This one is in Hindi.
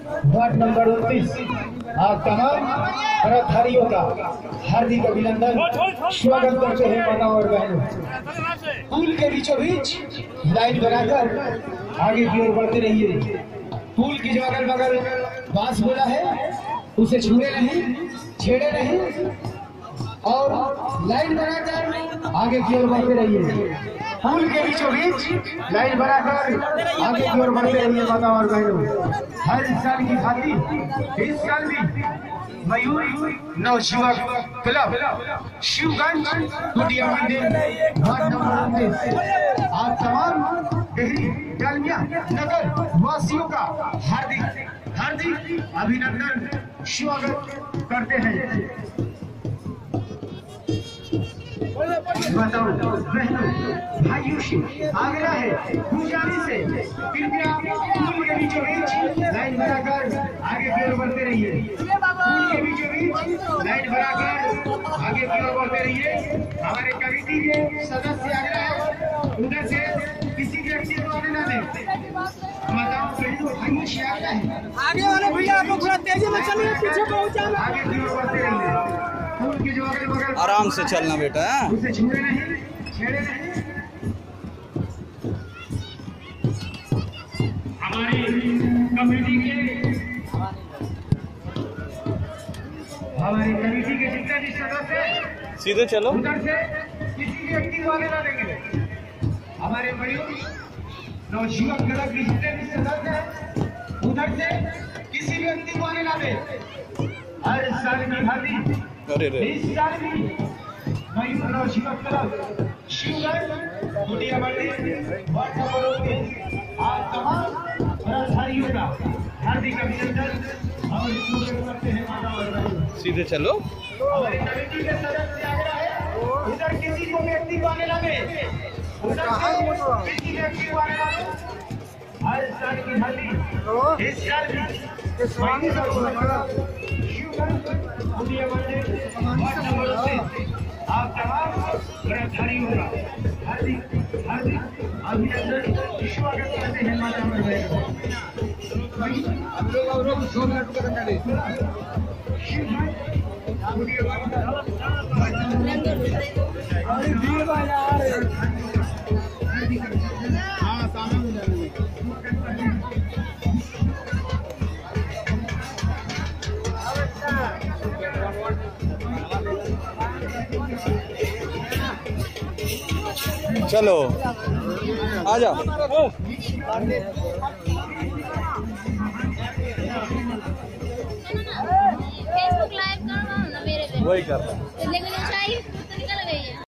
वार्ड नंबर 29 आप तमाम व्रतधारियों का हार्दिक अभिनंदन स्वागत करते हैं माता और बहनों। पुल के बीचों बीच लाइन बनाकर आगे की ओर बढ़ते रहिए। पुल की जो अगल बगल बांस बोला है उसे छूने नहीं, छेड़े नहीं और लाइन बनाकर आगे की ओर बढ़ते रहिए। पुल के बीचों बीच लाइन बनाकर आगे की ओर बढ़ते रहिए माता और बहनों। हर साल की भांति इस साल भी मयूर नवयुवक क्लब शिवगंज कुटिया मंदिर वार्ड नंबर 29 आप तमाम डेहरी डालमिया नगर वासियों का हार्दिक अभिनंदन स्वागत करते हैं। बताओ बहनों भाइयों से आग्रह है गुजारिश है कृपया पुल के बीचों बीच लाइन बनाकर आगे की ओर बढ़ते रहिए। पुल के बीचों बीच लाइन बनाकर आगे की ओर बढ़ते रहिए। हमारे कमेटी के सदस्य आग्रह है उधर से किसी व्यक्ति को आने न दें। बताओ बहनों भाइयों से आग्रह है आगे वाले भैया आप थोड़ा तेजी में चलिए, पीछे पहुंच जाना। आगे की ओर बढ़ते रहिए। पुल के जो अगल बगल आराम से चलना बेटा, उसे छूने नहीं, छेड़े नहीं। हमारी कमेटी के जितने भी सदस्य सीधे चलो, उधर से किसी व्यक्ति को आने ना देंगे। हमारे मयूर नवयुवक क्लब के जितने भी सदस्य हैं उधर से किसी व्यक्ति को आने ना दें। हर साल की भांति इस साल भी मयूर नवयुवक क्लब शिवगंज कुटिया मंदिर वार्ड नंबर 29 आप तमाम व्रतधारियों का हार्दिक अभिनंदन और स्वागत करते हैं माता और बहनों। सीधे चलो। हमारी कमेटी के सदस्य आग्रह है उधर किसी को व्यक्ति को आने लगे, उधर किसी व्यक्ति को आने लगे। हर साल की भांति इस साल भी शिवगंज कुटिया मंदिर वार्ड नंबर 29 आप तमाम व्रतधारियों का हार्दिक अभिनंदन स्वागत करते हैं माता और बहनों। चलो आ जाओ। फेसबुक लाइव करना ना मेरे पे वही कर रहा हूँ। लेकिन चाहिए तो निकल गई है।